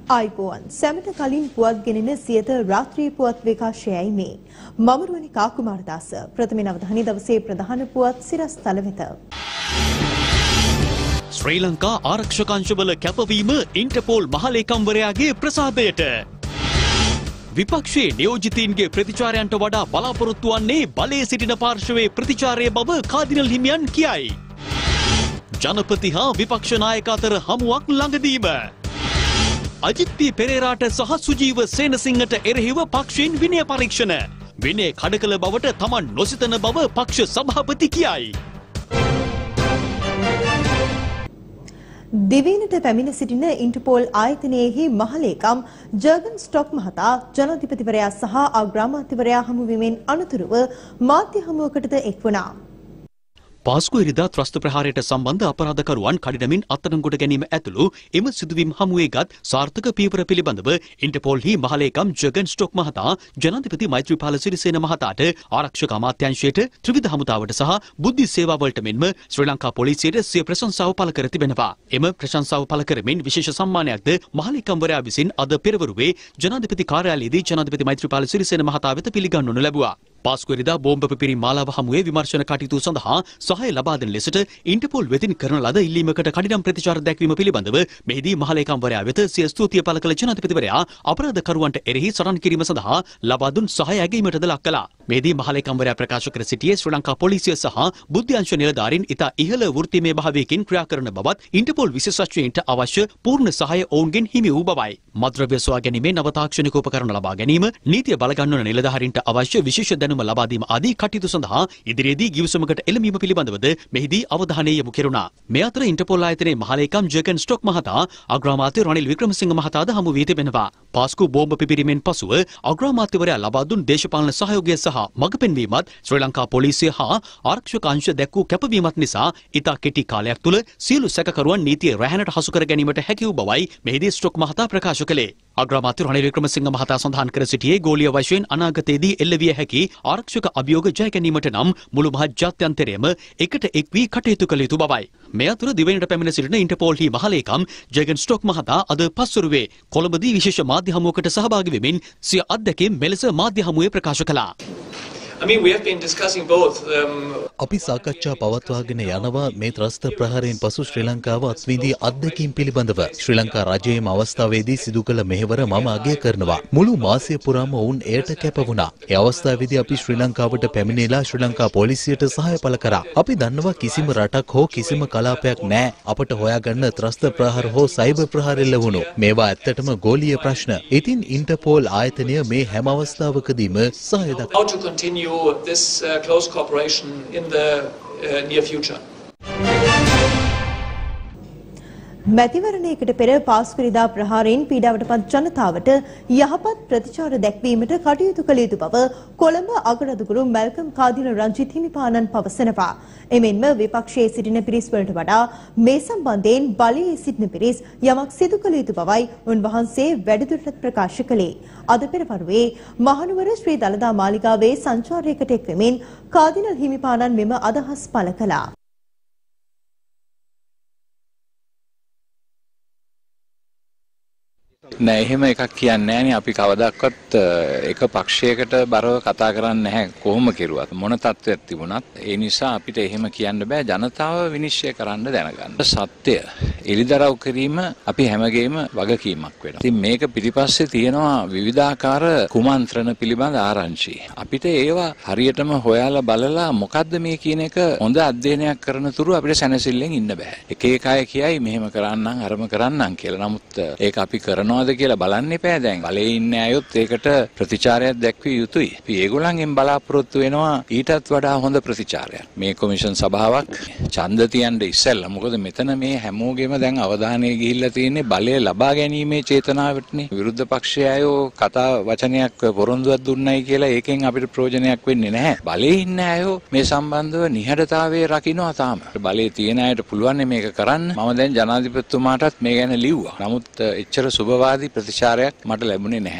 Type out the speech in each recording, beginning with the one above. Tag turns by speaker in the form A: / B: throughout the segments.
A: ආයිබෝවන් සැමට කලින් පුවත් ගෙනෙන සියත රාත්‍රී පුවත් විකාශයයි මේ මම රුවනිකා කුමාරදාස ප්‍රථම අවධානය දවසේ ප්‍රධාන පුවත් සිරස්තල වෙත
B: ශ්‍රී ලංකා ආරක්ෂක අංශවල කැපවීම ඉන්ටර්පෝල් මහලේකම්වරයාගේ ප්‍රසාදයට විපක්ෂයේ නියෝජිතයින්ගේ ප්‍රතිචාරයන්ට වඩා බලාපොරොත්තු වන්නේ බලයේ සිටින පාර්ශවයේ ප්‍රතිචාරයේ බව කාදිනල් හිමියන් කියයි. ජනපති හා විපක්ෂ නායක අතර හමුවක් ළඟදීම අජිත් පී පෙරේරාට සහ සුජීව සේනසිංහට එරෙහිව පක්ෂයෙන් විනය පරීක්ෂණ. විනය කඩකල බවට තමන් නොසිතන බව පක්ෂ සභාපති කියයි.
A: දිවයිනට පැමිණ සිටින ඉන්ටර්පෝල් ආයතනයේහි මහලේකම් ජර්ගන් ස්ටොක් මහතා ජනාධිපතිවරයා සහ අග්‍රාමාත්‍යවරයා හමුවීමෙන් අනතුරුව මාධ්‍ය හමුවකටද එක් වුණා.
B: පාස්කු ඉරිදා ත්‍රස්ත ප්‍රහාරයට සම්බන්ධ අපරාධකරුවන් කඩිනමින් අත්අඩංගුවට ගැනීම ඇතුළු එම සිදුවීම් හමුවේගත් සාර්ථක පියවර පිළිබඳව ඉන්ටර්පෝල්හි මහලේකම් ජර්ගන් ස්ටොක් මහතා ජනාධිපති මෛත්‍රීපාල සිරිසේන මහතාට ආරක්ෂක අමාත්‍යාංශයට ත්‍රිවිධ හමුදාවට සහ බුද්ධි සේවාවලට මෙන්ම ශ්‍රී ලංකා පොලිසියට සිය ප්‍රශංසාව පළ කර තිබෙනවා. එම ප්‍රශංසාව පළ කරමින් විශේෂ සම්මානයක්ද මහලේකම්වරයා විසින් අද පෙරවරුවේ ජනාධිපති කාර්යාලයේදී ජනාධිපති මෛත්‍රීපාල සිරිසේන මහතා වෙත පිළිගන්වනු ලැබුවා. පාස්කුවරිදා බෝම්බ පිපිරීම් මාලාව හමුවේ විමර්ශන කටයුතු සඳහා සහාය ලබා දෙන ලෙසට ඉන්ටර්පෝල් වෙතින් කරන ලද ඉල්ලීමකට කඩිනම් ප්‍රතිචාර දැක්වීම පිළිබඳව මෙහිදී මහලේකම්වරයා වෙත සිය ස්තුතිය පළ කළ ජනාධිපතිවරයා අපරාධකරුවන්ට එරෙහි සටන් කිරීම සඳහා ලබා දුන් සහාය ඇගීමටද ලක් කළා. මෙහිදී මහලේකම්වරයා ප්‍රකාශ කර සිටියේ ශ්‍රී ලංකා පොලිසිය සහ බුද්ධ්‍යංශ නිලධාරීන් ඉතා ඉහළ වෘත්තීමය භාවයකින් ක්‍රියා කරන බවත් ඉන්ටර්පෝල් විශේෂඥයින්ට අවශ්‍ය පූර්ණ සහාය ඔවුන්ගෙන් හිමි වූ බවයි. මද්‍රව්‍ය සොයා ගැනීමේ නව තාක්ෂණික උපකරණ ලබා ගැනීම, නීතිය බලගන්වන නිලධාරීන්ට අවශ්‍ය විශේෂ දැනුම ලබා දීම ආදී කටයුතු සඳහා ඉදිරියේදී ගිවිසුමකට එළඹීම පිළිබඳවද මෙහිදී අවධානය යොමු කෙරුණා. මේ අතර ඉන්ටර්පෝල් ආයතනයේ මහලේකම් ජර්ගන් ස්ටොක් මහතා අග්‍රාමාත්‍ය රනිල් වික්‍රමසිංහ මහතාද හමු වී තිබෙනවා. පාස්කු බෝම්බ පිපිරීමෙන් පසුව අග්‍රාමාත්‍යවරයා ලබා දුන් දේශපාලන සහයෝගය සහ මඟ පෙන්වීමත් ශ්‍රී ලංකා පොලිසිය හා ආරක්ෂක අංශ දැක්වූ කැපවීමත් නිසා ඉතා කෙටි කාලයක් තුළ සියලු සැකකරුවන් නීතිය රැහැනට හසු කර ගැනීමට හැකි වූ බවයි මෙහිදී ස්ටොක් මහතා ප්‍රකාශ කළේ. අග්‍රාමාත්‍ය රනිල් වික්‍රමසිංහ මහතා සඳහන් කර සිටියේ ගෝලීය වශයෙන් අනාගතයේදී එල්ලවිය හැකි ආරක්ෂක අභියෝග ජය ගැනීමට නම් මුළු මහත් ජාත්‍යන්තරයම එකට එක් වී කටයුතු කළ යුතු බවයි. මේ අතර දිවයිනට පැමිණ සිටින ඉන්ටර්පෝල්හි මහලේකම් ජර්ගන් ස්ටොක් මහතා අද පස්වරුවේ කොළඹදී විශේෂ මාධ්‍ය හමුවකට සහභාගී වෙමින් සිය අත්දැකීම් මෙලෙස මාධ්‍ය හමුවේ ප්‍රකාශ කළා.
C: we have been discussing both.
D: අපි සාකච්ඡා පවත්වාගෙන යනවා මේ ත්‍රස්ත ප්‍රහාරයෙන් පසු ශ්‍රී ලංකාව අත්විඳී අත්දැකීම් පිළිබඳව. ශ්‍රී ලංකා රජයේම අවස්ථාවේදී සිදු කළ මෙහෙවර මම අගය කරනවා. මුළු මාසය පුරාම ඔවුන් එයට කැප වුණා. ඒ අවස්ථාවේදී අපි ශ්‍රී ලංකාවට පැමිණිලා ශ්‍රී ලංකා පොලිසියට සහාය පළ කරා. අපි දන්නවා කිසිම රටක් හෝ කිසිම කලාපයක් නැහැ අපට හොයාගන්න ත්‍රස්ත ප්‍රහාර හෝ සයිබර් ප්‍රහාර එල්ල වුණු. මේවා ඇත්තටම ගෝලීය ප්‍රශ්න. ඉතින් ඉන්ටර්පෝල් ආයතනය මේ හැම අවස්ථාවකදීම සහාය දක්වනවා.
C: This close cooperation in the near future.
A: මැතිවරණයකට පෙර පාස්කුරිදා ප්‍රහාරයෙන් පීඩාවට පත් ජනතාවට යහපත් ප්‍රතිචාර දැක්වීමට කටයුතු කළ යුතු බව කොළඹ අගරදුගුරු මැල්කම් කාදින රංජිත් හිමිපාණන් පවසනවා. එමෙන්ම විපක්ෂයේ සිටින පිරිස් වලට වඩා මේ සම්බන්ධයෙන් බලයේ සිටින පිරිස් යමක් සිදු කළ යුතු බවයි උන්වහන්සේ වැඩිදුරටත් ප්‍රකාශ කළේ. අද පෙරවරුවේ මහනුවර ශ්‍රී දළදා මාලිගාවේ සංචාරයකට එක්වෙමින් කාදිනල් හිමිපාණන් මෙම අදහස් පළ කළා.
E: නෑ එහෙම එකක් කියන්නේ නෑනේ. අපි කවදාවත් එක පක්ෂයකට බරව කතා කරන්නේ නැහැ කොහොම කෙරුවත් මොන තත්ත්වයක් තිබුණත්. ඒ නිසා අපිට එහෙම කියන්න බෑ. ජනතාව විනිශ්චය කරන්න දැනගන්න. සත්‍ය එලිදරව් කිරීම අපි හැමගේම වගකීමක් වෙනවා. ඉතින් මේක පිටිපස්සේ තියෙනවා විවිධාකාර කුමන්ත්‍රණ පිළිබඳ ආරංචි. අපිට ඒවා හරියටම හොයාලා බලලා මොකද්ද මේ කියන එක හොඳ අධ්‍යයනයක් කරන තුරු අපිට සැනසෙල්ලෙන් ඉන්න බෑ. එක එක අය කියයි මෙහෙම කරන්නම් අරම කරන්නම් කියලා. නමුත් ඒක අපි කරනවා කියලා බලන්න එපා. දැන් බලේ ඉන්නේ අයොත් ඒකට ප්‍රතිචාරයක් දැක්විය යුතුයි. අපි ඒගොල්ලන්ගෙන් බලාපොරොත්තු වෙනවා ඊටත් වඩා හොඳ ප්‍රතිචාරයක්. මේ කොමිෂන් සභාවක් ඡන්ද තියන්න ඉස්සෙල්ලා. මොකද මෙතන මේ හැමෝගෙම දැන් අවධානය ගිහිල්ලා තියෙන්නේ බලය ලබා ගැනීමේ චේතනාවටනේ. විරුද්ධ පක්ෂයේ අයෝ කතා වචනයක් පොරොන්දුවක් දුන්නයි කියලා ඒකෙන් අපිට ප්‍රයෝජනයක් වෙන්නේ නැහැ. බලේ ඉන්නේ අයෝ මේ සම්බන්ධව නිහඬතාවයේ රකින්නවා තාම. බලේ තියෙන අයට පුළුවන් මේක කරන්න. මම දැන් ජනාධිපතිතුමාටත් මේ ගැන ලිව්වා. නමුත් එච්චර සුබවාදී ප්‍රතිචාරයක් මට ලැබුණේ නැහැ.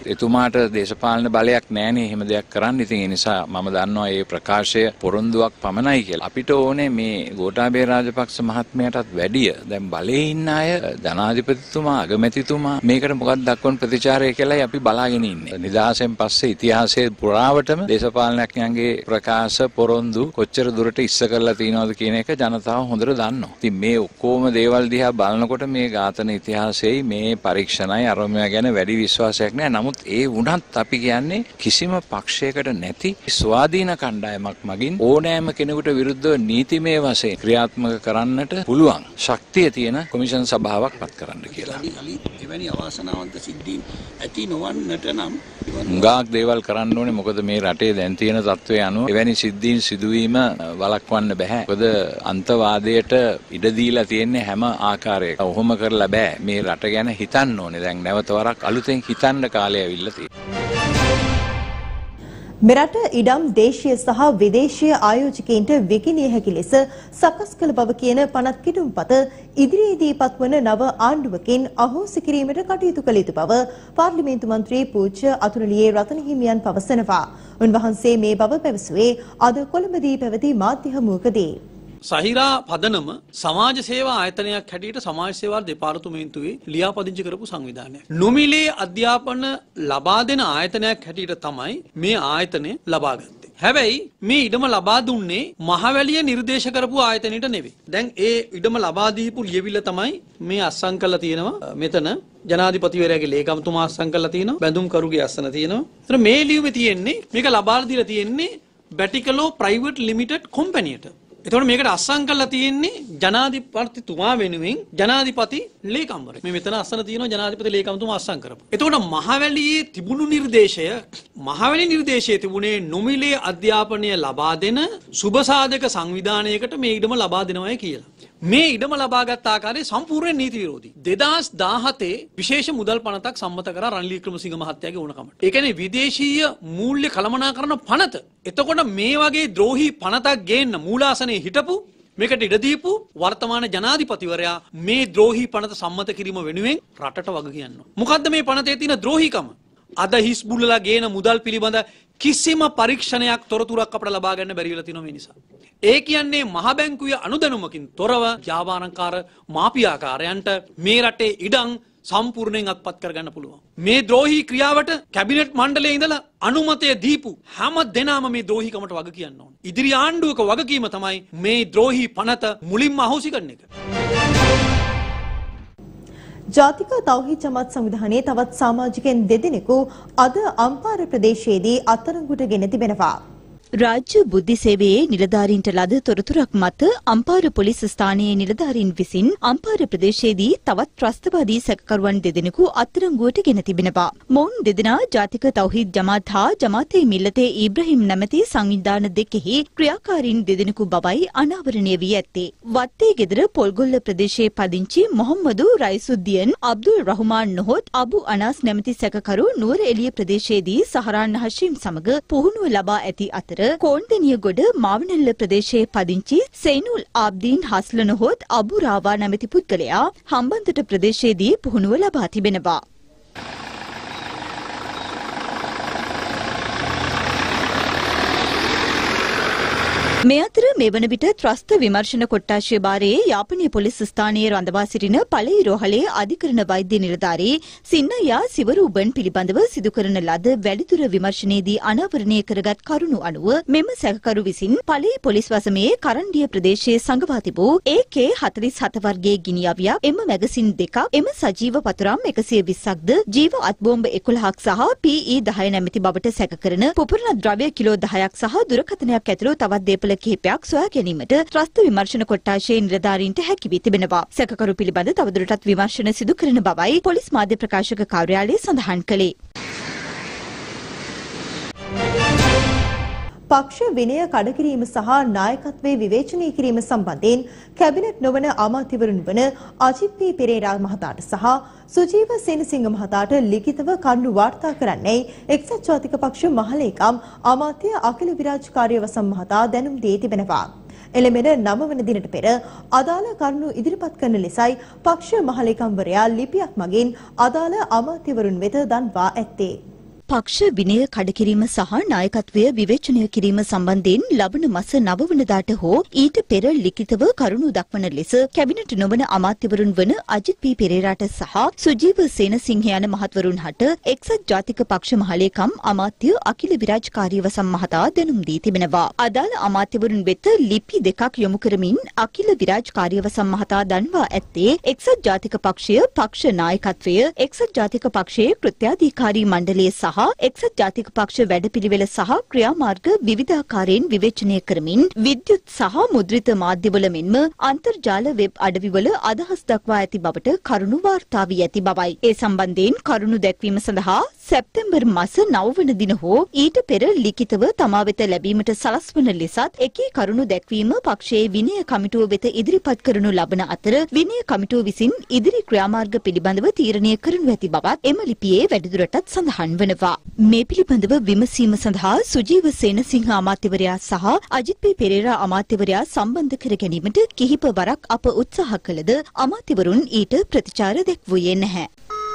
E: එතුමාට දේශපාලන බලයක් නැහැනේ එහෙම දෙයක් කරන්න. ඉතින් ඒ නිසා මම දන්නවා මේ ප්‍රකාශය පොරොන්දුවක් පමණයි කියලා. අපිට ඕනේ මේ ගෝඨාභය රාජපක්ෂ මහත්මයාටත් වැඩිය දැන් බලයේ ඉන්න අය ජනාධිපතිතුමා අගමැතිතුමා මේකට මොකක්ද දක්වන ප්‍රතිචාරය කියලායි අපි බලාගෙන ඉන්නේ. නිදහසෙන් පස්සේ ඉතිහාසයේ පුරාවටම දේශපාලනඥයන්ගේ ප්‍රකාශ පොරොන්දු කොච්චර දුරට ඉස්ස කරලා තියෙනවද කියන එක ජනතාව හොඳට දන්නවා. ඉතින් මේ ඔක්කොම දේවල් දිහා බලනකොට මේ ඝාතන ඉතිහාසයේ මේ පරීක්ෂණයි අරමුණ ගැන වැඩි විශ්වාසයක් නැහැ. නමුත් ඒ වුණත් අපි කියන්නේ කිසිම පක්ෂයකට නැති ස්වාධීන කණ්ඩායමක් මගින් ඕනෑම කෙනෙකුට විරුද්ධව නීතිමය වශයෙන් ක්‍රියාත්මක කරන්නට පුළුවන් ශක්තිය තියෙන කොමිෂන් සභාවක් පත් කරන්න කියලා.
F: එවැනි අවාසනාවන්ත සිද්ධීන් ඇති නොවන්නට නම්
E: හුඟක් දේවල් කරන්න ඕනේ. මොකද මේ රටේ දැන් තියෙන තත්ත්වය අනුව එවැනි සිද්ධීන් සිදුවීම වළක්වන්න බෑ. මොකද අන්තවාදයට ඉඩ දීලා තියෙන්නේ හැම ආකාරයක. ඔහොම කරලා බෑ. මේ රට ගැන හිතන්න ඕනේ. දැන් නැවත වරක් අලුතෙන් හිතන්න කාලය ඇවිල්ලා තියෙනවා.
A: මෙරට ඉඩම් දේශීය සහ විදේශීය ආයෝජකයින්ට විකිණිය හැකි ලෙස සකස් කළ බව කියන පනත් කිටුම්පත ඉදිරියේදී පත්වන නව ආණ්ඩුවකින් අහෝසි කිරීමට කටයුතු කළ යුතු බව පාර්ලිමේන්තු මන්ත්‍රී පූජ්‍ය අතුරුලියේ රතන හිමියන් පවසනවා. උන්වහන්සේ මේ බව පැවසුවේ අද කොළඹදී පැවති මාධ්‍ය හමුවකදී.
G: සහිරා පදනම සමාජ සේවා ආයතනයක් හැටියට සමාජ සේවා දෙපාර්තමේන්තුවේ ලියාපදිංචි කරපු සංවිධානයක්. නොමිලේ අධ්‍යාපන ලබා දෙන ආයතනයක් හැටියට තමයි මේ ආයතනය ලබා ගත්තේ. හැබැයි මේ ඉඩම ලබා දුන්නේ මහවැලිය නිර්දේශ කරපු ආයතනයට නෙවෙයි. දැන් ඒ ඉඩම ලබා දීපු ලියවිල්ල තමයි මේ අත්සන් කරලා තියෙනවා. මෙතන ජනාධිපතිවරයාගේ ලේකම්තුමා අත්සන් කරලා තියෙනවා. බැඳුම්කරුගේ අත්සන තියෙනවා. ඒතර මේ ලියුමේ තියෙන්නේ මේක ලබා දීලා තියෙන්නේ බැටිකලෝ ප්‍රයිවට් ලිමිටඩ් කම්පැනියට. එතකොට මේකට අස්සම් කරලා තියෙන්නේ ජනාධිපතිතුමා වෙනුවෙන් ජනාධිපති ලේකම්වරයෙක්. මේ මෙතන අස්සන තියෙනවා ජනාධිපති ලේකම්තුමා අස්සම් කරපු. එතකොට මහවැලියේ තිබුණු මහවැලි නිර්දේශයේ තිබුණේ නොමිලේ අධ්‍යාපනය ලබා දෙන සුබසාධක සංවිධානයකට මේ ඉඩම ලබා දෙනවයි කියලා. මේ ඉඩම ලබාගත් ආකාරය සම්පූර්ණ නීති විරෝධී. 2017 විශේෂ මුදල් පනතක් සම්මත කරා රනිල් වික්‍රමසිංහ මහත්තයාගේ ඕනකමට. ඒ කියන්නේ විදේශීය මූල්‍ය කළමනාකරන පනත. එතකොට මේ වගේ ද්‍රෝහී පනතක් ගේන්න මූලාසනයේ හිටපු මේකට ඉඩ දීපු වර්තමාන ජනාධිපතිවරයා මේ ද්‍රෝහී පනත සම්මත කිරීම වෙනුවෙන් රටට වග කියනවා. මොකද්ද මේ පනතේ තියෙන ද්‍රෝහීකම? අද හිස්බුල්ලා ගේන මුදල් පිළිබඳ කිසිම පරීක්ෂණයක් තොරතුරක් අපට ලබා ගන්න බැරි වෙලා තියෙනවා මේ නිසා. ඒ කියන්නේ මහ බැංකුවේ අනුදැනුමකින් තොරව ජාවාරංකාර මාපියාකාරයන්ට මේ රටේ ඉඩම් සම්පූර්ණයෙන් අත්පත් කරගන්න පුළුවන්. මේ ද්‍රෝහී ක්‍රියාවට කැබිනට් මණ්ඩලයේ ඉඳලා අනුමතය දීපු හැම දෙනාම මේ ද්‍රෝහීකමට වග කියන්න ඕන. ඉදිරි ආණ්ඩුවක වගකීම තමයි මේ ද්‍රෝහී පනත මුලින්ම අහෝසි කරන එක.
A: ජාතික තෞහීද් ජමාත් සංවිධානයේ තවත් සමාජිකයන් දෙදෙනෙකු අද අම්පාර ප්‍රදේශයේදී අත්අඩංගුවට ගෙන තිබෙනවා.
H: රාජ්‍ය බුද්ධි සේවයේ නිලධාරීන්ට ලද තොරතුරක් මත අම්පාර පොලිස් ස්ථානයේ නිලධාරීන් විසින් අම්පාර ප්‍රදේශයේදී තවත් ත්‍රස්තවාදී සැකකරුවන් දෙදෙනෙකු අත්අඩංගුවට ගෙන තිබෙනවා. මොවුන් දෙදෙනා ජාතික තෞහීද් ජමාත් හා ජමාතේ මිල්ලතේ ඊබ්‍රහීම් නැමැති සංවිධාන දෙකෙහි ක්‍රියාකාරීන් දෙදෙනෙකු බවයි අනාවරණය වී ඇත්තේ. වත්තේ ගෙදර පොල්ගොල්ල ප්‍රදේශයේ පදිංචි මොහම්මදු රයිසුද්දියන් අබ්දුල් රහ්මාන් නොහොත් අබු අනාස් නැමැති සැකකරු නුවර එළිය ප්‍රදේශයේදී සහරාන් හෂීම් සමග පුහුණුව ලබා ඇති අතර කෝන්දෙනියගොඩ මාවනල්ල ප්‍රදේශයේ පදිංචි සෙයිනුල් ආබ්දීන් හස්ල නොහොත් අබු රාවා නැමැති පුද්ගලයා හම්බන්තොට ප්‍රදේශයේදී පුහුණුව ලබා තිබෙනවා. මේ අතර මේ වන විට ත්‍රස්ත විමර්ශන කොට්ටාශය භාරයේ යාපනීය පොලිස් ස්ථානයේ රඳවා සිටින පළයි රෝහලේ අධිකරණ වෛද්‍ය නිලධාරී සින්නයා සිවරූබන් පිළිබඳව සිදු කරන ලද වැඩිදුර විමර්ශනයේදී අනාවරණය කරගත් කරුණු අනුව මෙම සැකකරු විසින් පළයි පොලිස් වසමේ කරණ්ඩිය ප්‍රදේශයේ සංගවා තිබූ AK-47 වර්ගයේ ගිනි අවියක්, එම මැගසින් දෙකක්, එම සජීව පතුරම් 120ක්ද, ජීව අත්බෝම්බ 11ක් සහ PE-10 නැමැති බවට සැක කරන පුපුරන ද්‍රව්‍ය කිලෝ 10ක් සහ දුරකථනයක් ඇතුළු තවත් දේපල කිහිපයක් සොයා ගැනීමට ත්‍රස්ත විමර්ශන කොට්ටාශයේ නිලධාරීන්ට හැකි වී තිබෙනවා. සැකකරු පිළිබඳ තවදුරටත් විමර්ශන සිදු කරන බවයි පොලිස් මාධ්‍ය ප්‍රකාශක කාර්යාලය සඳහන් කළේ.
A: පක්ෂ විනය කඩකිරීම සහ නායකත්වයේ විවේචනය කිරීම සම්බන්ධයෙන් කැබිනට් නොවන අමාත්‍යවරුන් වන අජිත් පී පෙරේරා මහතාට සහ සුජීව සේනසිංහ මහතාට ලිඛිතව කරුණු වාර්තා කරන්නයි එක්සත් ජාතික පක්ෂ මහලේකම් අමාත්‍ය අකිල විරාජ් කාර්යවසම් මහතා දැනුම් දී තිබෙනවා. එළඹෙන 9 වන දිනට පෙර අදාළ කරුණු ඉදිරිපත් කරන ලෙසයි පක්ෂ මහලේකම්වරයා ලිපියක් මගින් අදාළ අමාත්‍යවරුන් වෙත දන්වා ඇත්තේ.
H: පක්ෂ විනය කඩකිරීම සහ නායකත්වය විවේචනය කිරීම සම්බන්ධයෙන් ලබන මස 9 වනදාට හෝ ඊට පෙර ලිඛිතව කරුණු දක්වන ලෙස කැබිනට් නොවන අමාත්‍යවරුන් වන අජිත් පී පෙරේරාට සහ සුජීව සේනසිංහ යන මහත්වරුන් හට එක්සත් ජාතික පක්ෂ මහලේකම් අමාත්‍ය අකිල විරාජ් කාර්යවසම් මහතා දැනුම් දී තිබෙනවා. අදාළ අමාත්‍යවරුන් වෙත ලිපි දෙකක් යොමු කරමින් අකිල විරාජ් කාර්යවසම් මහතා දන්වා ඇත්තේ එක්සත් ජාතික පක්ෂය පක්ෂ නායකත්වය එක්සත් ජාතික පක්ෂයේ කෘත්‍යාධිකාරී මණ්ඩලය සහ එක්සත් ජාතික පක්ෂ වැඩපිළිවෙල සහ ක්‍රියාමාර්ග විවිධාකාරයෙන් විවේචනය කරමින් විද්‍යුත් සහ මුද්‍රිත මාධ්‍යවල මෙන්ම අන්තර්ජාල වෙබ් අඩවිවල අදහස් දක්වා ඇති බවට කරුණු වාර්තා වී ඇති බවයි. ඒ සම්බන්ධයෙන් කරුණු දැක්වීම සඳහා සැප්තැම්බර් මාස 9 වන දින හෝ ඊට පෙර ලිඛිතව තමා වෙත ලැබීමට සලස්වන ලෙසත් එකී කරුණු දැක්වීම පක්ෂයේ විනය කමිටුව වෙත ඉදිරිපත් කරනු ලබන අතර විනය කමිටුව විසින් ඉදිරි ක්‍රියාමාර්ග පිළිබඳව තීරණය කරනු ඇති බවත් එම ලිපියේ වැඩිදුරටත් සඳහන් වනවා. මේ පිළිබඳව විමසීම සඳහා සුජීව සේනසිංහ අමාත්‍යවරයා සහ අජිත් පී පෙරේරා අමාත්‍යවරයා සම්බන්ධ කර ගැනීමට කිහිප වරක් අප උත්සාහ කළද අමාත්‍යවරුන් ඊට ප්‍රතිචාර දැක්වුවේ නැහැ.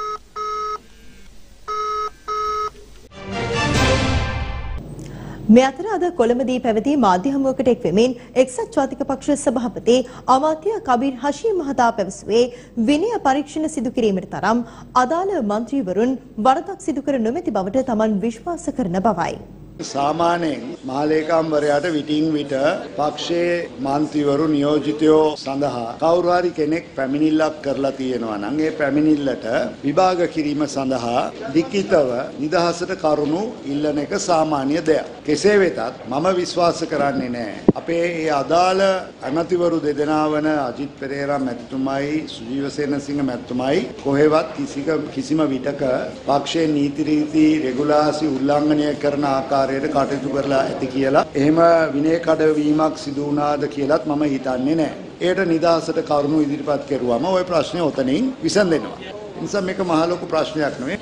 A: මේ අතර අද කොළඹදී පැවති මාධ්‍ය හමුවකට එක්වෙමින් එක්සත් ජාතික පක්ෂ සභාපති අමාත්‍ය කබීර් හෂීම් මහතා පැවසුවේ විනය පරීක්ෂණ සිදු කිරීමට තරම් අදාළ මන්ත්‍රීවරුන් වරදක් සිදු කර නොමැති බවට තමන් විශ්වාස කරන බවයි.
I: සාමාන්‍යයෙන් මහලේකම්වරයාට විටින් විට පක්ෂයේ මන්ත්‍රීවරු නියෝජිතයෝ සඳහා කවුරු හරි කෙනෙක් පැමිණිල්ලක් කරලා තියෙනවා නම් ඒ පැමිණිල්ලට විභාග කිරීම සඳහා ලිඛිතව නිදහසට කරුණු ඉල්ලන එක සාමාන්‍ය දෙයක්. කෙසේ වෙතත් මම විශ්වාස කරන්නේ නැහැ. අපේ මේ අදාළ ඇමතිවරු දෙදෙනා වන අජිත් පෙරේරා මැතිතුමයි සුජීව සේනසිංහ මැතිතුමයි කොහෙවත් කිසිම විටක පක්ෂයේ නීති රීති රෙගුලාසි උල්ලංඝනය කරන ආකාරයට කටයුතු කරලා ඇති කියලා එහෙම විනය කඩවීමක් සිදු වුණාද කියලාත් මම හිතන්නේ නැහැ. ඒකට නිදහසට කරුණු ඉදිරිපත් කරුවාම ওই ප්‍රශ්නේ ඔතනින් විසඳෙනවා. ඒ නිසා මේක මහ ලොකු ප්‍රශ්නයක් නෙවෙයි.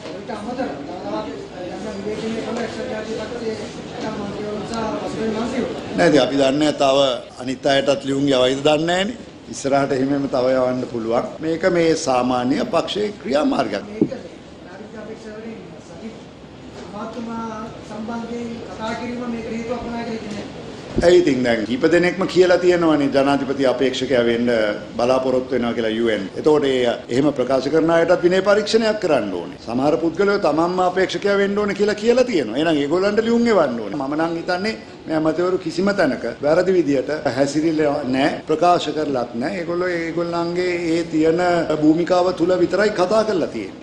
I: නේද අපි දන්නේ තව අනිත් අයටත් ලියුම් යවයිද දන්නේ නැහනේ. ඉස්සරහට එහෙමම තව යවන්න පුළුවන්. මේක මේ සාමාන්‍ය පක්ෂයේ ක්‍රියාමාර්ගයක්. ඒ ඉතින් දැන් කීප දෙනෙක්ම කියලා තියෙනවානේ ජනාධිපති අපේක්ෂකයා වෙන්න බලාපොරොත්තු වෙනවා කියලා UN. එතකොට එහෙම ප්‍රකාශ කරන අයටත් විනය පරීක්ෂණයක් කරන්න ඕනේ. සමහර පුද්ගලයෝ තමන්ම අපේක්ෂකයා වෙන්න ඕනේ කියලා තියෙනවා. එහෙනම් ඒගොල්ලන්ට ලියුම් එවන්න ඕනේ. මම නම් හිතන්නේ මේ අමතවරු කිසිම තැනක වැරදි විදියට හැසිරිලා නැහැ, ප්‍රකාශ කරලත් නැහැ. ඒගොල්ලෝ ඒගොල්ලන්ගේ ඒ තියෙන භූමිකාව තුල විතරයි කතා කරලා තියෙන්නේ.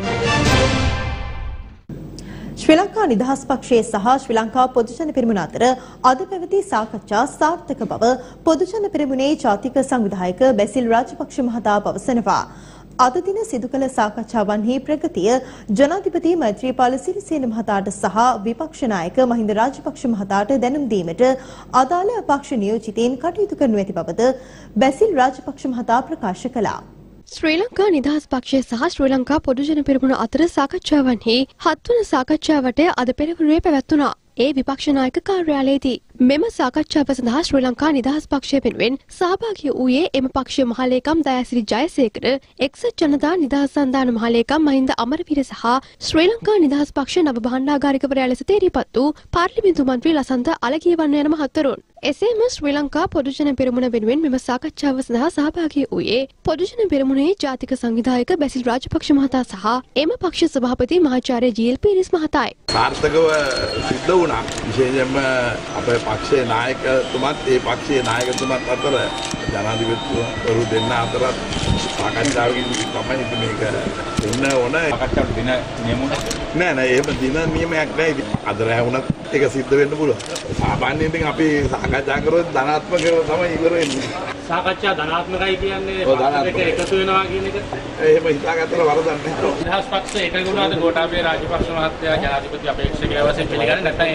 A: ශ්‍රී ලංකා නිදහස් පක්ෂයේ සහ ශ්‍රී ලංකා පොදුජන පෙරමුණ අතර අද පැවති සාකච්ඡා සාර්ථක බව පොදුජන පෙරමුණේ ජාතික සංවිධායක බැසිල් රාජපක්ෂ මහතා පවසනවා. අද දින සිදු කළ සාකච්ඡාවන්හි ප්‍රගතිය ජනාධිපති මෛත්‍රීපාල සිරිසේන මහතාට සහ විපක්ෂ නායක මහින්ද රාජපක්ෂ මහතාට දැනුම් දීමට අදාළ පක්ෂ නියෝජිතයින් කටයුතු කරනු ඇති බවද බැසිල් රාජපක්ෂ මහතා ප්‍රකාශ කළා.
J: ශ්‍රී ලංකා නිදහස් පක්ෂය සහ ශ්‍රී ලංකා පොදුජන පෙරමුණ අතර සාකච්ඡාවන්හි 7 වන සාකච්ඡාවට අද පෙරවරුවේ පැවැත්වුණා. ඒ විපක්ෂ නායක කාර්යාලයේදී මෙම සාකච්ඡාව සඳහා ශ්‍රී ලංකා නිදහස් පක්ෂය වෙනුවෙන් සහභාගී වූයේ එම පක්ෂයේ මහලේකම් දයාසිරි ජයසේකර, එක්සත් ජනතා නිදහස් සන්ධාන මහලේකම් මහින්ද අමරවීර සහ ශ්‍රී ලංකා නිදහස් පක්ෂ නව භාණ්ඩාගාරිකවරයා ලෙස තේරීපත් වූ පාර්ලිමේන්තු මන්ත්‍රී ලසන්ත අලගියවන්න යන මහත්වරුන්. එසේම ශ්‍රී ලංකා පොදුජන පෙරමුණ වෙනුවෙන් මෙම සාකච්ඡාව සඳහා සහභාගී වූයේ පොදුජන පෙරමුණේ ජාතික සංවිධායක බැසිල් රාජපක්ෂ මහතා සහ එම පක්ෂ සභාපති මහාචාර්ය ජී.එල්. පීරිස් මහතායි.
K: සාර්ථකව සිද්ධ වුණා. විශේෂයෙන්ම අපේ පක්ෂයේ නායකතුමත් ඒ පක්ෂයේ නායකතුමත් අතර ජනාධිපතිවරු දෙන්න අතරත් සාකච්ඡාවකින් තමයි මේක වෙන්න ඕන.
E: සාකච්ඡාවට දින නියමුණ
K: නෑ එහෙම දින නියමයක් නෑ. අද රැ වුණත් ඒක සිද්ධ වෙන්න පුළුවන්. සාමාන්‍යයෙන් ඉතින් අපි සාකච්ඡා කරොත් ධනාත්මකව තමයි ඉවර වෙන්නේ.
L: සාකච්ඡා ධනාත්මකයි කියන්නේ දෙක එකතු වෙනවා කියන එක.
K: එහෙම හිතාගත්තට වරදක් නෑ.
L: නිදහස් පක්ෂ එකගුණාද ගෝඨාභය රාජපක්ෂ මහත්තයා ජනාධිපති අපේක්ෂකයා වශයෙන් පිළිගන්නේ නැත්නම් ඒ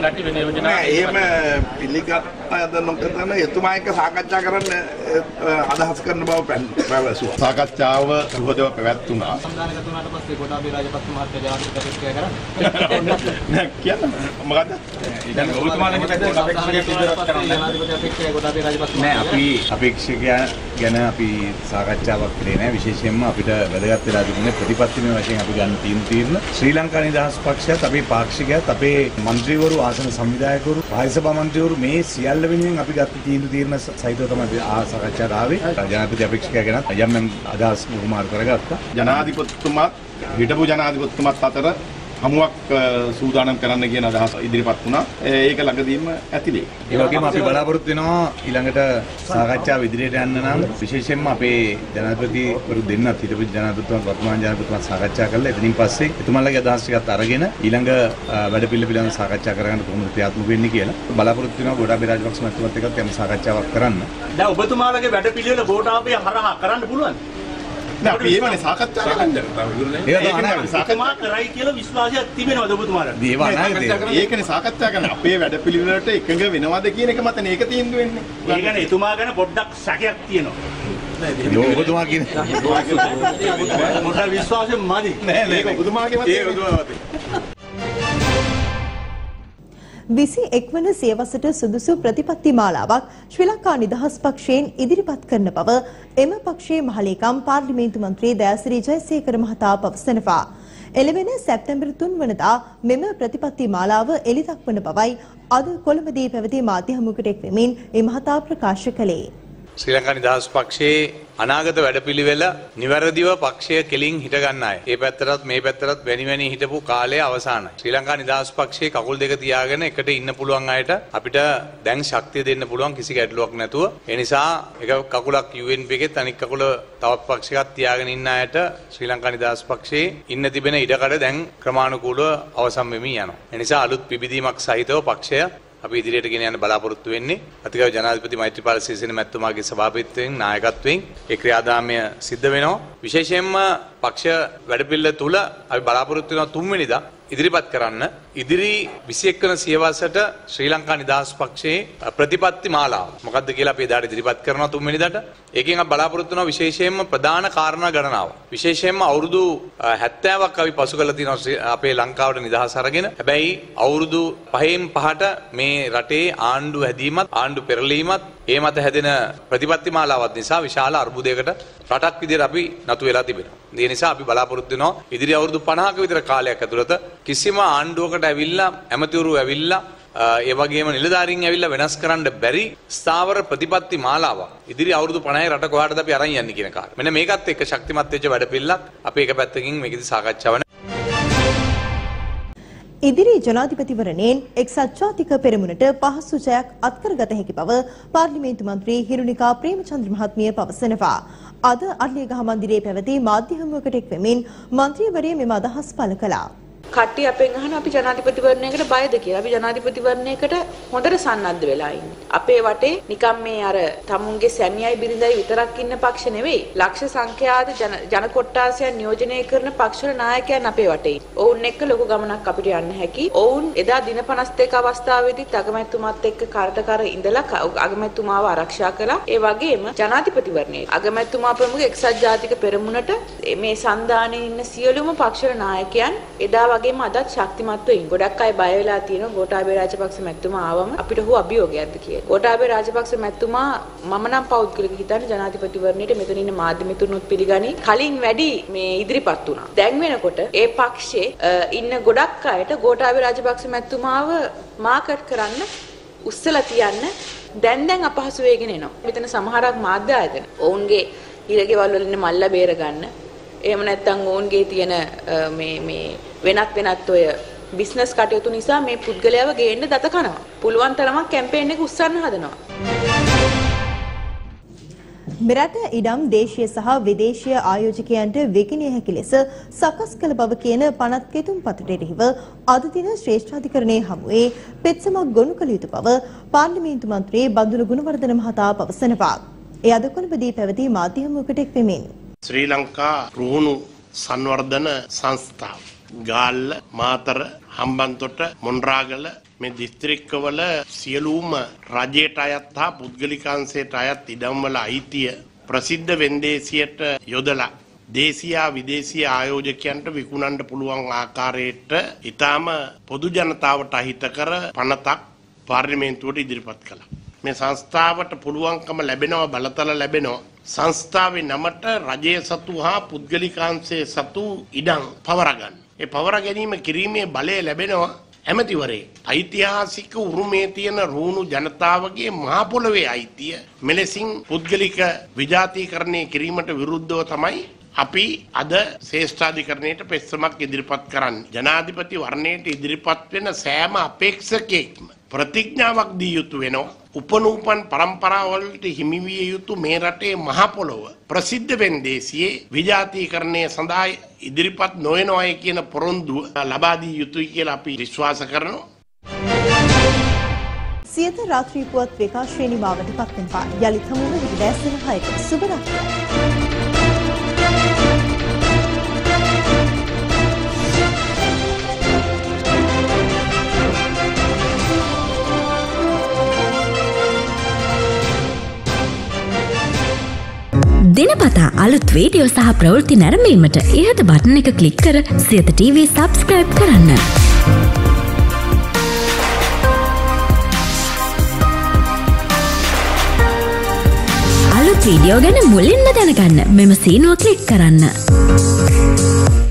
L: කට්ටිය වෙන යෝජනා
K: නෑ එහෙම පිළිගත්තද නොකරන එතුමා එක්ක සාකච්ඡා කරන්න අදහස් කරන බව පැවසුවා. සාකච්ඡාව සුහදව පැවැත්වුණා.
L: සම්දානගතුනාට පස්සේ ගෝඨාභය රාජපක්ෂ මහත්තයා ජනාධිපතිත්වය කරා.
K: නෑ කියන්න මොකද්ද?
L: දැන් ඔබතුමාලගේ පැත්තෙන් අපේක්ෂකයෙක් ඉදිරියට කරන්නේ ජනාධිපති අපේක්ෂකයා ගෝඨාභය රාජපක්ෂ
M: නෑ අපි අපේක්ෂකයා ගැන අපි සාකච්ඡාවක් කළේ නෑ. විශේෂයෙන්ම අපිට වැදගත් වෙලා තිබුණේ ප්‍රතිපත්තිමය වශයෙන් අපි ගන්න තීරණ ශ්‍රී ලංකා නිදහස් පක්ෂයත් අපේ පාක්ෂිකයත් අපේ മന്ത്രിවරු ආසන සංවිධායකවරු රාජ්‍ය සභා මන්ත්‍රීවරු මේ සියල්ල වෙනුවෙන් අපි ගත්ත තීරණ සහිතව තමයි සාකච්ඡාට ආවේ. ජනාධිපති අපේක්ෂකයා ගැන යම් අදහස් මුහුමාරු කරගත්තා.
K: ජනාධිපතිතුමාත් හිටපු ජනාධිපතිතුමාත් අතර හමුවක් සූදානම් කරන්න කියන අදහස ඉදිරිපත් වුණා. ඒක ළඟදීම ඇතිලේ.
M: ඒ වගේම අපි බලාපොරොත්තු වෙනවා ඊළඟට සාකච්ඡාව ඉදිරියට යන්න නම් විශේෂයෙන්ම අපේ ජනාධිපතිවරු දෙන්නත් හිටපු ජනාධිපතිතුමා වර්තමාන ජනාධිපතිතුමා සාකච්ඡා කරලා එතනින් පස්සේ එතුමාලගේ අදහස් ටිකත් අරගෙන ඊළඟ වැඩ පිළිවෙල සාකච්ඡා කරගන්න කොහොමද ක්‍රියාත්මක වෙන්නේ කියලා බලාපොරොත්තු වෙනවා. ගෝඨාභය රාජපක්ෂ මහත්මයාත් එක්කත් යම් සාකච්ඡාවක් කරන්න.
L: දැන් ඔබතුමාලගේ වැඩ පිළිවෙල ගෝඨාභය හරහා කරන්න පුළුවන්.
K: නෑ අපි ඒවනේ සාකච්ඡා කරන්නේ.
L: ඒක සාකච්ඡා කරයි කියලා විශ්වාසයක් තිබෙනවද ඔබතුමාලට?
K: ඒකනේ සාකච්ඡා කරන්නේ. අපේ වැඩපිළිවෙලට එකඟ වෙනවද කියන එක මතනේ ඒක තීන්දුව වෙන්නේ.
L: ඒ කියන්නේ එතුමා ගැන පොඩ්ඩක් සැකයක් තියෙනවා.
M: ඔබතුමා කියන්නේ
L: මොකද විශ්වාසෙ මදි.
K: නෑ ඒක ඔබතුමාගේ මතය. ඒ ඔබතුමාගේ මතය.
A: 21 වන සියවසට සුදුසු ප්‍රතිපත්ති මාලාවක් ශ්‍රී ලංකා නිදහස් පක්ෂයෙන් ඉදිරිපත් කරන බව එම පක්ෂයේ මහලේකම් පාර්ලිමේන්තු මන්ත්‍රී දයාසිරි ජයසේකර මහතා පවසනවා. එළවෙන සැප්තැම්බර් 3 වනදා මෙම ප්‍රතිපත්ති මාලාව එළිදක්වන බවයි අද කොළඹදී පැවති මාධ්‍ය හමුවකට එක් වෙමින් ඒ මහතා ප්‍රකාශ කළේ.
E: ශ්‍රී ලංකා නිදහස් පක්ෂයේ අනාගත වැඩපිළිවෙල නිවැරදිව පක්ෂය කෙලින් හිට ගන්න අය. ඒ පැත්තටත් මේ පැත්තටත් වැනි හිටපු කාලය අවසానයි. ශ්‍රී ලංකා නිදහස් පක්ෂයේ කකුල් දෙක තියාගෙන එකට ඉන්න පුළුවන් අයට අපිට දැන් ශක්තිය දෙන්න පුළුවන් කිසි ගැටලුවක් නැතුව. ඒ නිසා එක කකුලක් UNP එකෙත් අනිත් කකුල තවත් පක්ෂයකට තියාගෙන ඉන්න අයට ශ්‍රී ලංකා නිදහස් පක්ෂයේ ඉන්න තිබෙන ඉඩකඩ දැන් ක්‍රමානුකූලව අවසන් වෙමින් යනවා. ඒ නිසා අලුත් පිබිදීමක් සහිතව පක්ෂය අපි ඉදිරියට ගෙන යන්න බලාපොරොත්තු වෙන්නේ. අතිගෞරව ජනාධිපති මෛත්‍රීපාල සිරිසේන මැතිතුමාගේ සභාපතිත්වයෙන් නායකත්වයෙන් ඒ ක්‍රියාදාමය සිද්ධ වෙනවා. විශේෂයෙන්ම පක්ෂ වැඩපිළිවෙල තුල අපි බලාපොරොත්තු වෙනවා 3 වෙනිදා ඉදිරිපත් කරන්න ඉදිරි 21 වන සියවසට ශ්‍රී ලංකා නිදහස් පක්ෂයේ ප්‍රතිපත්ති මාලාව. මොකක්ද කියලා අපි එදාට ඉදිරිපත් කරනවා 3 වෙනිදාට. ඒකෙන් අපි බලාපොරොත්තු වෙනවා විශේෂයෙන්ම ප්‍රධාන කාරණා ගණනාව. විශේෂයෙන්ම අවුරුදු 70ක් අපි පසු කරලා තියෙනවා අපේ ලංකාවට නිදහස අරගෙන. හැබැයි අවුරුදු 5න් 5ට මේ රටේ ආණ්ඩු හැදීමත් ආණ්ඩු පෙරලීමත් ඒ මත හැදෙන ප්‍රතිපත්ති මාලාවත් නිසා විශාල අර්බුදයකට රටක් විදිහට අපි නතු වෙලා තිබෙනවා. ඒ නිසා අපි බලාපොරොත්තු වෙනවා ඉදිරි අවුරුදු 50ක විතර කාලයක් ඇතුළත කිසිම ආණ්ඩුවකට ඇවිල්ලා ඇමතිවරු ඇවිල්ලා ඒ වගේම නිලධාරීන් ඇවිල්ලා වෙනස් කරන්න බැරි ස්ථාවර ප්‍රතිපත්ති මාලාවක් ඉදිරි අවුරුදු 50 රට කොහාටද අපි අරන් යන්නේ කියන කාරණා. මෙන්න මේකත් එක්ක ශක්තිමත් වෙච්ච වැඩපිළිවෙලක් අපි එක පැත්තකින් මේකෙදි සාකච්ඡාව
A: ඉදිරි ජනාධිපතිවරණයෙන් එක්සත් ජාතික පෙරමුණට පහසු ජයක් අත්කරගත හැකි බව පාර්ලිමේන්තු මන්ත්‍රී හිරුනිකා ප්‍රේමචන්ද්‍ර මහත්මිය පවසනවා. අද අර්ලියගහ මන්දිරයේ පැවති මාධ්‍ය හමුවකට එක් වෙමින් මන්ත්‍රීවරිය මෙම අදහස් පළ කළා.
N: කට්ටිය අපෙන් අහන අපි ජනාධිපතිවරණයකට බයද කියලා. අපි ජනාධිපතිවරණයකට හොඳට සන්නද්ධ වෙලා ඉන්නේ. අපේ වටේ නිකම් මේ අර තමුන්ගේ සැමියයි බිරිඳයි විතරක් ඉන්න පක්ෂ නෙවෙයි. ලක්ෂ සංඛ්‍යාත ජන කොට්ටාසයන් නියෝජනය කරන පක්ෂවල නායකයන් අපේ වටේ. ඔවුන් එක්ක ලොකු ගමනක් අපිට යන්න හැකි. ඔවුන් එදා දින 52 අවස්ථාවේදීත් අගමැතිතුමාත් එක්ක කරට ඉඳලා අගමැතිතුමාව ආරක්ෂා කළා. ඒ වගේම ජනාධිපතිවරණයේ අගමැතිතුමා ප්‍රමුඛ එක්සත් ජාතික පෙරමුණට මේ සන්දානයේ ඉන්න සියලුම පක්ෂවල නායකයන් එදා වගේම අදත් ශක්තිමත්ව ඉන්න. ගොඩක් අය බය වෙලා තියෙනවා ගෝඨාභය රාජපක්ෂ මැතිතුමා ආවම අපිට හුව අභියෝගයක්ද කියලා. ගෝඨාභය රාජපක්ෂ මැතිතුමා මම නම් පෞද්ගලික හිතන්නේ ජනාධිපතිවරණයට මෙතන ඉන්න මාධ්‍ය මිතුරුනුත් පිළිගනි. කලින් වැඩි මේ ඉදිරිපත් වුණා. දැන් වෙනකොට ඒ පක්ෂේ ඉන්න ගොඩක් අයට ගෝඨාභය රාජපක්ෂ මැතිතුමාව මාකට් කරන්න උස්සලා තියන්න දැන් අපහසු වෙගෙන එනවා. මෙතන සමහරක් මාධ්‍ය ආයතන ඔවුන්ගේ හිරගෙවල් වල ඉන්න මල්ලා බේර ගන්න. එහෙම නැත්නම් ඔවුන්ගේ තියෙන මේ වෙනත් ඔය බිස්නස් කටයුතු නිසා මේ පුද්ගලයාව ගේන්න දත කනවා. පුළුවන් තරමක් කැම්පේන් එක උස්සන්න හදනවා.
A: මෙරට ඉඩම් දේශීය සහ විදේශීය ආයෝජකයන්ට විකිණිය හැකි ලෙස සකස් කළ බව කියන පනත් කෙතුම්පතට එරෙහිව අද දින ශ්‍රේෂ්ඨාධිකරණයේ හමුවේ පෙත්සමක් ගොනු කළ යුතු බව පාර්ලිමේන්තු මන්ත්‍රී බන්දුල ගුණවර්ධන මහතා පවසනවා. ඒ අද කොළඹදී පැවති මාධ්‍ය හමුවකට එක් වෙමින්
O: ශ්‍රී ලංකා රුහුණු සංවර්ධන සංස්ථාව ගාල්ල මාතර හම්බන්තොට මොණරාගල මේ දිස්ත්‍රික්කවල සියලුම රජයට අයත් හා පුද්ගලිකාංශයට අයත් ඉඩම්වල අයිතිය ප්‍රසිද්ධ වෙන්දේසියට යොදලා දේශීය විදේශීය ආයෝජකයන්ට විකුණන්න පුළුවන් ආකාරයට ඊටාම පොදු ජනතාවට අහිතකර පනතක් පාර්ලිමේන්තුවට ඉදිරිපත් කළා. මේ සංස්ථාවට පුළුවන්කම ලැබෙනවා බලතල ලැබෙනවා සංස්ථාවේ නමට රජයේ සතු හා පුද්ගලිකාංශයේ සතු ඉඩම් පවරා ගන්න. ඒ පවරා ගැනීම කිරීමේ බලය ලැබෙනවා ඇමතිවරේ. ඓතිහාසික උරුමේ තියෙන රුණු ජනතාවගේ මහා පොළවේ අයිතිය මෙලෙසින් පුද්ගලික විජාතීකරණය කිරීමට විරුද්ධව තමයි අපි අද ශ්‍රේෂ්ඨාධිකරණයට පෙත්සමක් ඉදිරිපත් කරන්නේ. ජනාධිපති වර්ණයට ඉදිරිපත් වෙන සෑම අපේක්ෂකයෙක්ම ප්‍රතිඥාවක් දී යුතු වෙනවා. උපනූපන් පරම්පරාවලට හිමි විය යුතු මේ රටේ මහ පොළොව ප්‍රසිද්ධ වෙන්දේසියේ විජාතීකරණය සඳහා ඉදිරිපත් නොවනවායි කියන පොරොන්දුව ලබා දී යුතුයි කියලා අපි විශ්වාස කරනවා.
A: සියත රාත්‍රී පුවත් විකාශයේ නිමාවට පත්වෙනවා. යලිත් හමු වෙන විදේශන 6ක සුබ රාත්‍රියක්.
P: දිනපතා අලුත් වීඩියෝ සහ ප්‍රවෘත්ති නැරඹීමට ඉහත බටන් එක ක්ලික් කර සියත TV සබ්ස්ක්‍රයිබ් කරන්න. අලුත් වීඩියෝ ගැන මුලින්ම දැනගන්න මෙම සීනුව ක්ලික් කරන්න.